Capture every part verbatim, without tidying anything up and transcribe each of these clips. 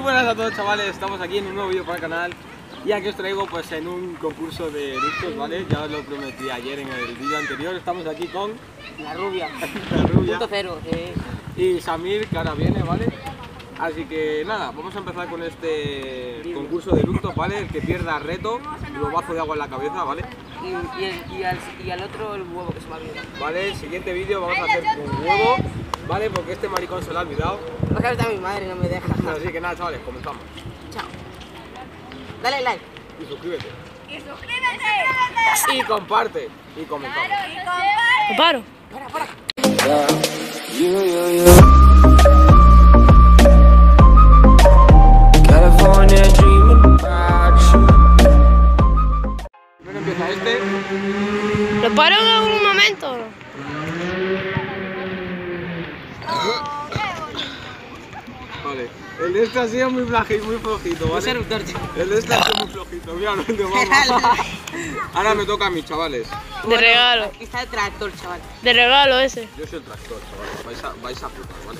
buenas a todos, chavales, estamos aquí en un nuevo vídeo para el canal y aquí os traigo pues en un concurso de eructos, ¿vale? Ya os lo prometí ayer en el vídeo anterior, estamos aquí con la rubia, la rubia punto cero, eh. y Samir, que ahora viene, ¿vale? Así que nada, vamos a empezar con este concurso de eructos, ¿vale? El que pierda reto, globazo de agua en la cabeza, ¿vale? Y, y, el, y, al, y al otro el huevo que se me ha olvidado. Vale, el siguiente vídeo vamos a hacer con huevo, ¿vale? Porque este maricón se lo ha olvidado. Porque ahorita mi madre no me deja. Así que nada, chavales, comenzamos. Chao. Dale like. Y suscríbete. Y suscríbete. Y comparte. Y comenzamos. Claro, y comparte. Paro. Para, para. California dreaming about you. Primero empieza este. ¿Lo paro en algún momento? Vale. El de este ha sido muy flojito, muy flojito, ¿vale? El de este ha sido muy flojito, mira, no te vamos. Ahora me toca a mis chavales. De regalo. Aquí está el tractor, chaval. De regalo ese. Yo soy el tractor, chavales. Vais a, vais a flipar, ¿vale?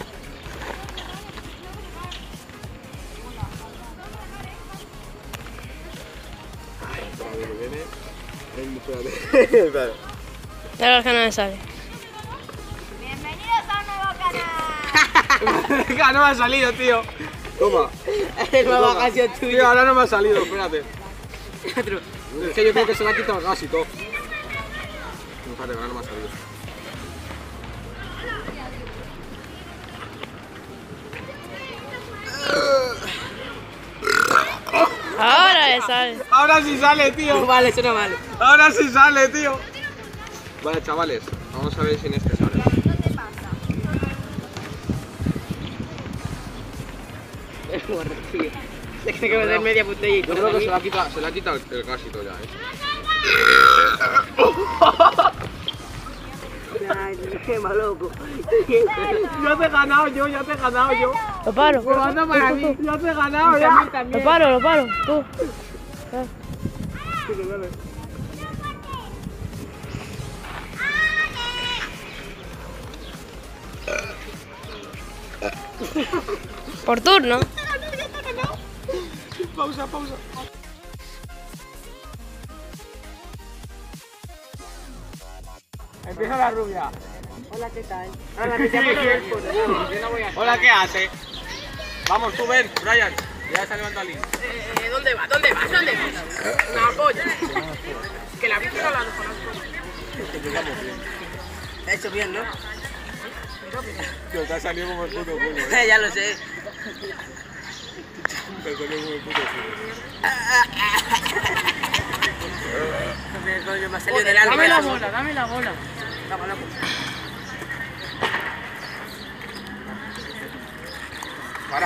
Ay, espérate que viene. Ay, espérate. Espera. Ya que no me sale. Bienvenidos a un nuevo canal. Ya no me ha salido, tío. Toma. El nuevo Toma. canción tuyo. Tío, ahora no me ha salido, espérate. Es que yo creo que se le ha quitado el gas y todo. Espérate, ahora no me ha salido. Ahora me sale. Ahora sí sale, No tío. vale, eso no vale. Ahora sí sale, tío. Vale, chavales, vamos a ver si en este sale. ¿Qué te pasa? Es borro, tío. Es que tengo que meter media botella y Yo todo. creo que se le ha quitado, se le ha quitado el gas y todo ya, eh. Ay, qué maloco. Ya te he ganado yo, ya te he ganado yo. Lo paro. Anda para mí. Ya te he ganado, Y ya. también, también. Lo paro, lo paro. Tú. Dale, dale. Por turno. Pausa, pausa. Empieza la rubia. Hola, ¿qué tal? Hola, que te llamo Rodolfo. Hola, ¿qué hace? Vamos, tú ven, Brian. Ya se ha levantado el link. Eh, ¿Dónde vas? ¿Dónde vas? ¿Dónde vas? Una polla. Que la bici no la conozco. Te ha hecho bien, ¿no? Tío, te ha salido como el puto culo, eh. Ya lo sé. Te ha salido como el puto culo. Coño, me ha salido del alma. Dame la bola, dame la bola. Vamos, loco. Para,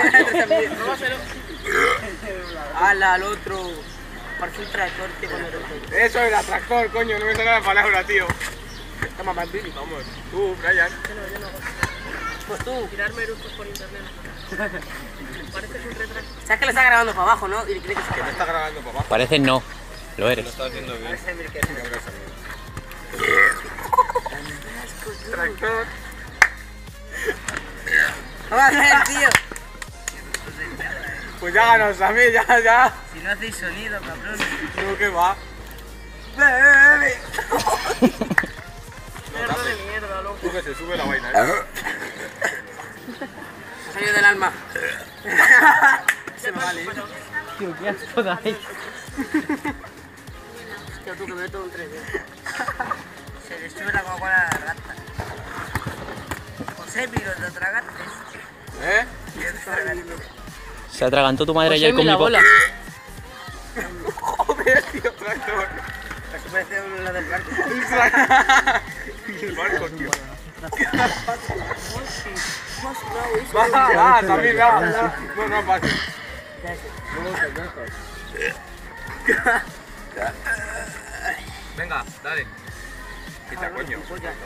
Ala, al otro. Parece un tractor, tío, con el otro. eso era tractor, coño, no me sale la palabra, tío. Toma, más Billy. Vamos, tú, Brian. Pues tú. Tirarme eructos por internet. Pareces un retraso. ¿Sabes que lo está grabando para abajo, no? Y cree que se Que no está grabando, papá. Parece no, lo Lo eres. está haciendo bien. parece mil que Tractor. Vamos a ver, tío. Pues ya ganó Samir, ya, ya. Si no hacéis sonido, cabrón. No, que va. No, de mierda, loco. tú que se sube la vaina, eh. Me ha salido del alma. Se me vale. Tío, qué asco da ahí. Hostia, tú que me meto un tres D. Se le sube la Coca-Cola a la garganta. José, pero te tragaste. ¿Eh? Se atragantó tu madre ayer José, con la mi bola. Joder, tío, tractor. Eso parece una del barco. El barco, tío. Va, va, Samir, va. No, no, pasa. Venga, dale. Quita, coño.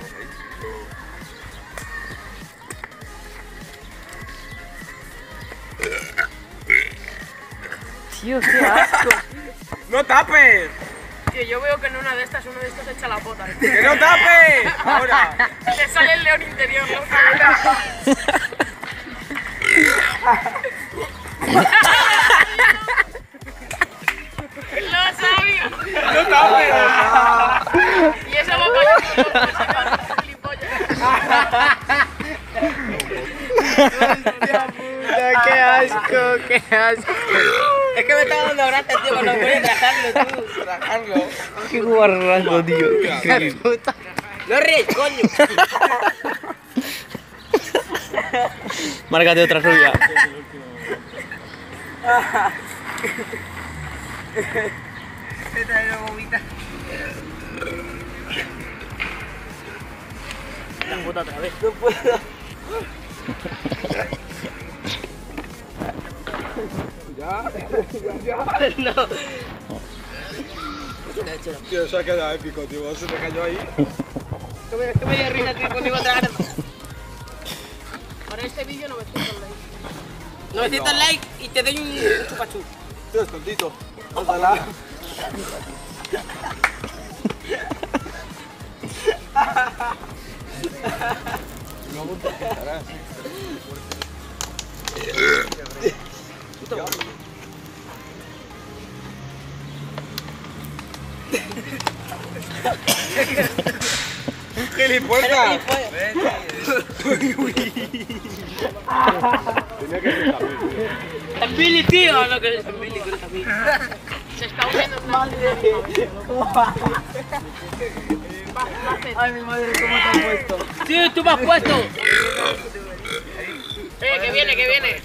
Tío, qué asco. ¡No tapes! Tío, yo veo que en una de estas, uno de estos echa la pota. ¡Que no tapes! Ahora. Le sale el león interior, loco. ¡Lo sabía! ¡No está! Y eso va para allá. Hostia puta, qué asco, qué asco. Es que me está dando gracia, tío, cuando voy a trajarlo, tú. Trajarlo. Qué guarrazo, tío. Qué puta. No ríes, coño. Márcate otra rubia. Se trae la bobita. La puta otra vez. No puedo. Ya, ya, ya. No. Tío, se ha quedado épico, tío. Se te cayó ahí. Que me, que me dio risa, tío, conmigo otra vez. Para este vídeo novecientos likes. novecientos likes y te doy un, un chupachú. Tío, es tontito. Ojalá. No me estarás. ¡Gilipollas! Tenía que ser también, tío. ¡Es Billy, tío! No, que es Billy, que es Billy. Se está uniendo en una... Ay, mi madre, ¿cómo te has puesto? Sí, tú me has puesto. Eh, que viene, que viene.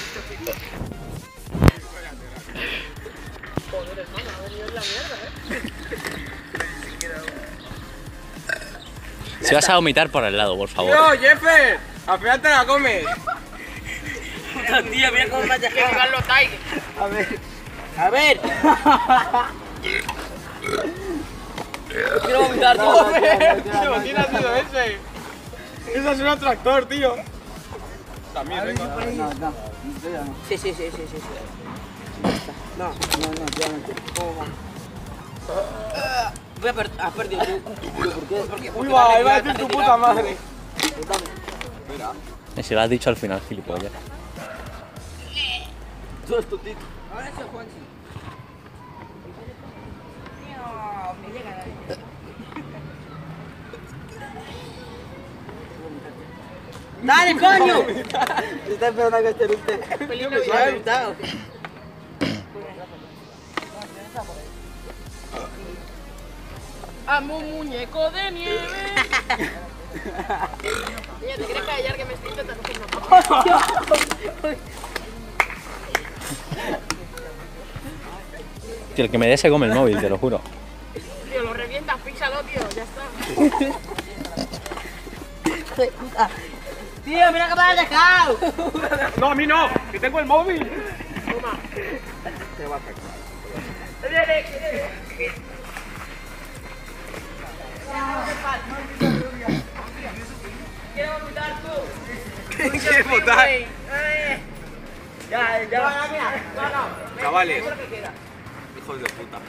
Si vas a vomitar por el lado, por favor. ¡Tío, Jeffer! Al final te la comes. Puta, tío, mira cómo me has Que dejado. vivan los Tigers. A ver. A ver. Quiero vomitar, tío. Tío, ¿quién ha sido ese? Ese es un tractor, tío. También, venga. Sí, sí, sí, sí, sí. No, no, no, ya no. Voy a perder. Has perdido tú. ¿Por qué? Porque, Uy, va, iba a decir tu puta madre. Mira. Si lo has dicho al final, gilipollas. Tú eres tontito. Ahora soy Juanchi. ¡Dale, coño! Está esperando a que esté usted. Feliz Me ha Navidad. gustado. Amo un muñeco de nieve. Oye, ¿te quieres callar que me estoy intentando hacer una foto? Tío, el que me dé se come el móvil, te lo juro. Tío, lo revientas, píxalo, tío, ya está. Tío, mira que me has dejado. No, a mí no, que tengo el móvil. Toma. Quiero vomitar tú. ¿Quieres votar? Ya, ya. No, mira. No, no. Chavales. Hijos de puta.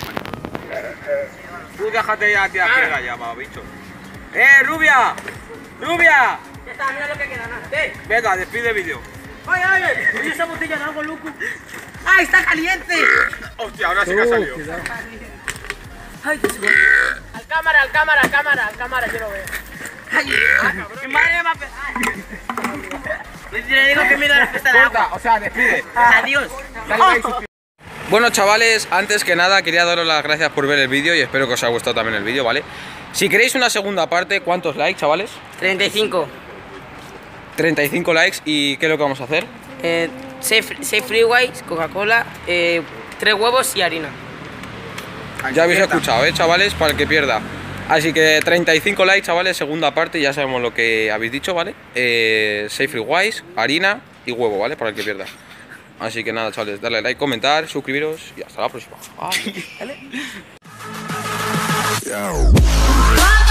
Tú déjate ya, tía, pega ya, va, bicho. ¡Eh, rubia! ¡Rubia! Ya está, mira lo que queda. ¿No? ¿Qué? Venga, despide vídeo. ¡Oye, oye! Oye, esa botella de algo, loco. ¡Ay, está caliente! Hostia, ahora sí que ha salido. ¡Ay, Dios mío! Al cámara, al cámara, al cámara, al cámara, yo lo veo. ¡Ay! ¡Mi madre me va a pegar! Le digo que mira la fiesta de agua. Corta, o sea, despide. Adiós. Bueno, chavales, antes que nada quería daros las gracias por ver el vídeo y espero que os haya gustado también el vídeo, ¿vale? Si queréis una segunda parte, ¿cuántos likes, chavales? treinta y cinco. treinta y cinco likes. ¿Y qué es lo que vamos a hacer? Eh, seis freeways, Coca-Cola, eh, tres huevos y harina. Ya habéis escuchado, ¿eh, chavales? Para el que pierda. Así que treinta y cinco likes, chavales, segunda parte, ya sabemos lo que habéis dicho, ¿vale? Eh, seis freeways, harina y huevo, ¿vale? Para el que pierda. Así que nada, chavales, darle like, comentar, suscribiros y hasta la próxima. Adiós.